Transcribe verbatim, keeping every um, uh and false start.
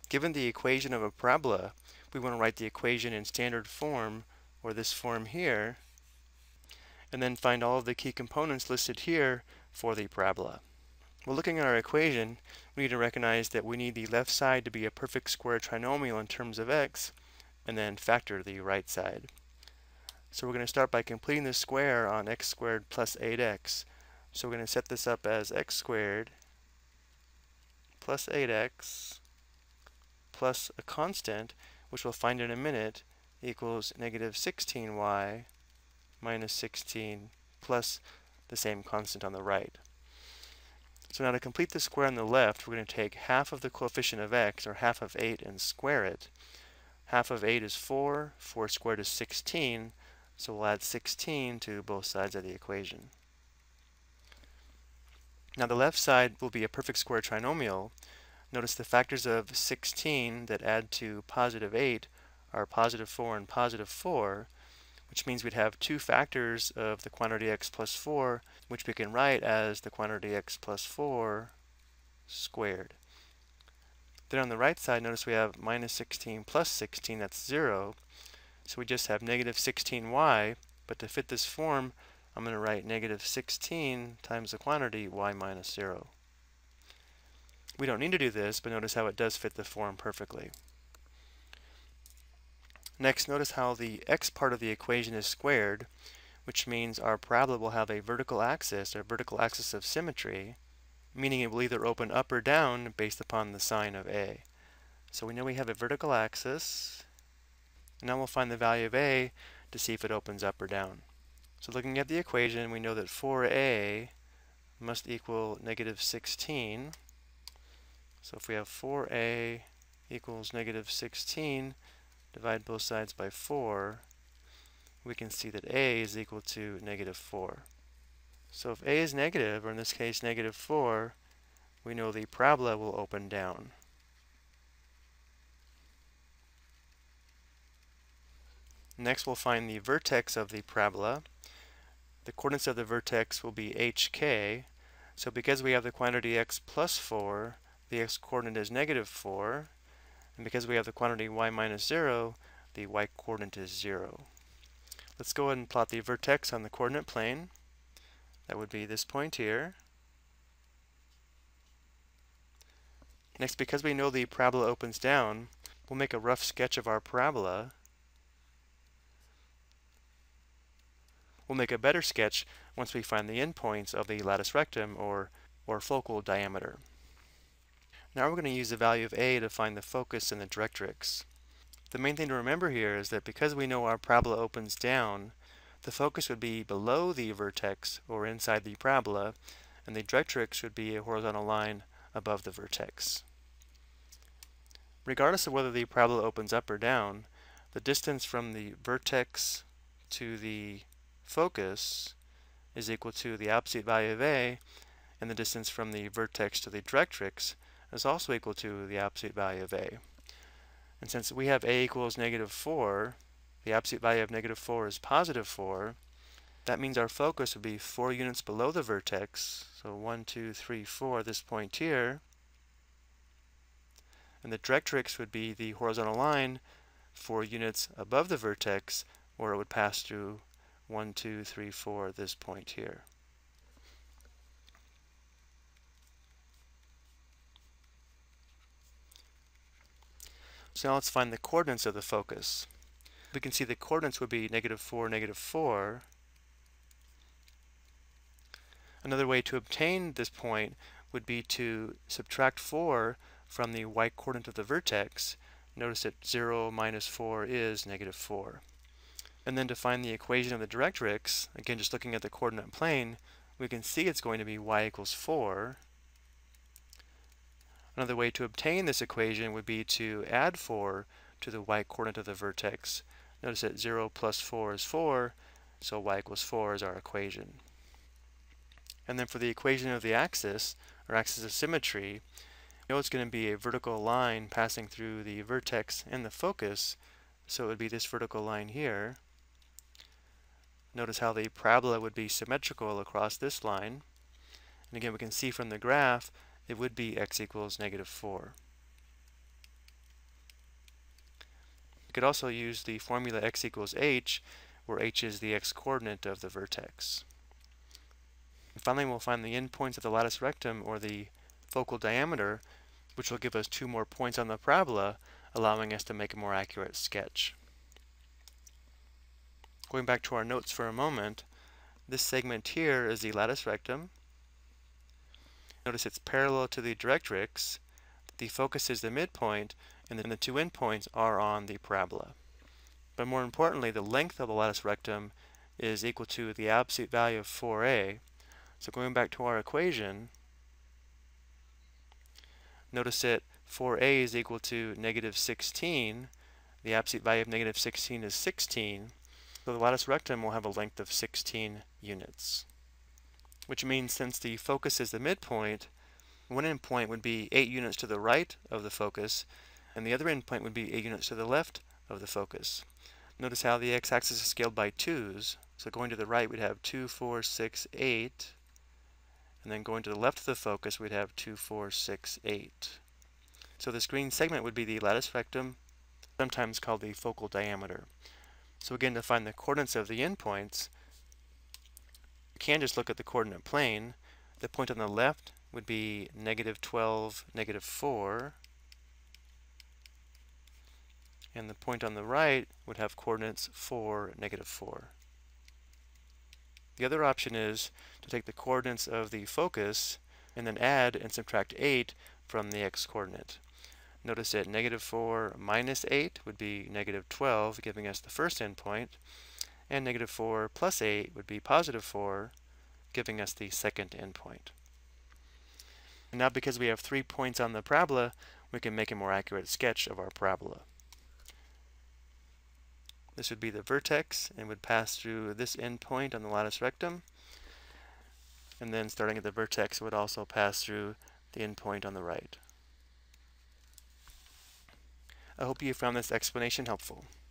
Given the equation of a parabola, we want to write the equation in standard form, or this form here, and then find all of the key components listed here for the parabola. Well, looking at our equation, we need to recognize that we need the left side to be a perfect square trinomial in terms of x, and then factor the right side. So we're going to start by completing the square on x squared plus eight x. So we're going to set this up as x squared plus eight x plus a constant, which we'll find in a minute, equals negative sixteen y minus sixteen plus the same constant on the right. So now to complete the square on the left, we're going to take half of the coefficient of x, or half of eight, and square it. Half of eight is four, four squared is sixteen, so we'll add sixteen to both sides of the equation. Now the left side will be a perfect square trinomial. Notice the factors of sixteen that add to positive eight are positive four and positive four, which means we'd have two factors of the quantity x plus four, which we can write as the quantity x plus four squared. Then on the right side, notice we have minus sixteen plus sixteen, that's zero. So we just have negative sixteen y, but to fit this form, I'm going to write negative sixteen times the quantity y minus zero. We don't need to do this, but notice how it does fit the form perfectly. Next, notice how the x part of the equation is squared, which means our parabola will have a vertical axis, or vertical axis of symmetry, meaning it will either open up or down based upon the sign of a. So we know we have a vertical axis, and now we'll find the value of a to see if it opens up or down. So looking at the equation, we know that four a must equal negative sixteen. So if we have four a equals negative sixteen, divide both sides by four, we can see that a is equal to negative four. So if a is negative, or in this case negative four, we know the parabola will open down. Next we'll find the vertex of the parabola. The coordinates of the vertex will be hk. So because we have the quantity x plus four, the x-coordinate is negative four. And because we have the quantity y minus zero, the y-coordinate is zero. Let's go ahead and plot the vertex on the coordinate plane. That would be this point here. Next, because we know the parabola opens down, we'll make a rough sketch of our parabola. We'll make a better sketch once we find the endpoints of the latus rectum, or, or focal diameter. Now we're going to use the value of a to find the focus in the directrix. The main thing to remember here is that because we know our parabola opens down, the focus would be below the vertex, or inside the parabola, and the directrix would be a horizontal line above the vertex. Regardless of whether the parabola opens up or down, the distance from the vertex to the focus is equal to the absolute value of a, and the distance from the vertex to the directrix is also equal to the absolute value of a. And since we have a equals negative four, the absolute value of negative four is positive four, that means our focus would be four units below the vertex, so one, two, three, four, this point here, and the directrix would be the horizontal line four units above the vertex, where it would pass through one, two, three, four, this point here. So now let's find the coordinates of the focus. We can see the coordinates would be negative four, negative four. Another way to obtain this point would be to subtract four from the y-coordinate of the vertex. Notice that zero minus four is negative four. And then to find the equation of the directrix, again just looking at the coordinate plane, we can see it's going to be y equals four. Another way to obtain this equation would be to add four to the y-coordinate of the vertex. Notice that zero plus four is four, so y equals four is our equation. And then for the equation of the axis, or axis of symmetry, we know it's going to be a vertical line passing through the vertex and the focus, so it would be this vertical line here. Notice how the parabola would be symmetrical across this line. And again, we can see from the graph, it would be x equals negative four. could also use the formula x equals h, where h is the x-coordinate of the vertex. And finally, we'll find the endpoints of the latus rectum, or the focal diameter, which will give us two more points on the parabola, allowing us to make a more accurate sketch. Going back to our notes for a moment, this segment here is the latus rectum. Notice it's parallel to the directrix. The focus is the midpoint, and then the two endpoints are on the parabola. But more importantly, the length of the latus rectum is equal to the absolute value of four a. So going back to our equation, notice that four a is equal to negative sixteen. The absolute value of negative sixteen is sixteen. So the latus rectum will have a length of sixteen units. Which means since the focus is the midpoint, one endpoint would be eight units to the right of the focus, and the other endpoint would be eight units to the left of the focus. Notice how the x-axis is scaled by twos. So going to the right, we'd have two, four, six, eight. And then going to the left of the focus, we'd have two, four, six, eight. So this green segment would be the latus rectum, sometimes called the focal diameter. So again, to find the coordinates of the endpoints, you can just look at the coordinate plane. The point on the left would be negative twelve, negative four. And the point on the right would have coordinates four, negative four. The other option is to take the coordinates of the focus and then add and subtract eight from the x-coordinate. Notice that negative four minus eight would be negative twelve, giving us the first endpoint, and negative four plus eight would be positive four, giving us the second endpoint. And now because we have three points on the parabola, we can make a more accurate sketch of our parabola. This would be the vertex and would pass through this endpoint on the latus rectum. And then starting at the vertex, it would also pass through the endpoint on the right. I hope you found this explanation helpful.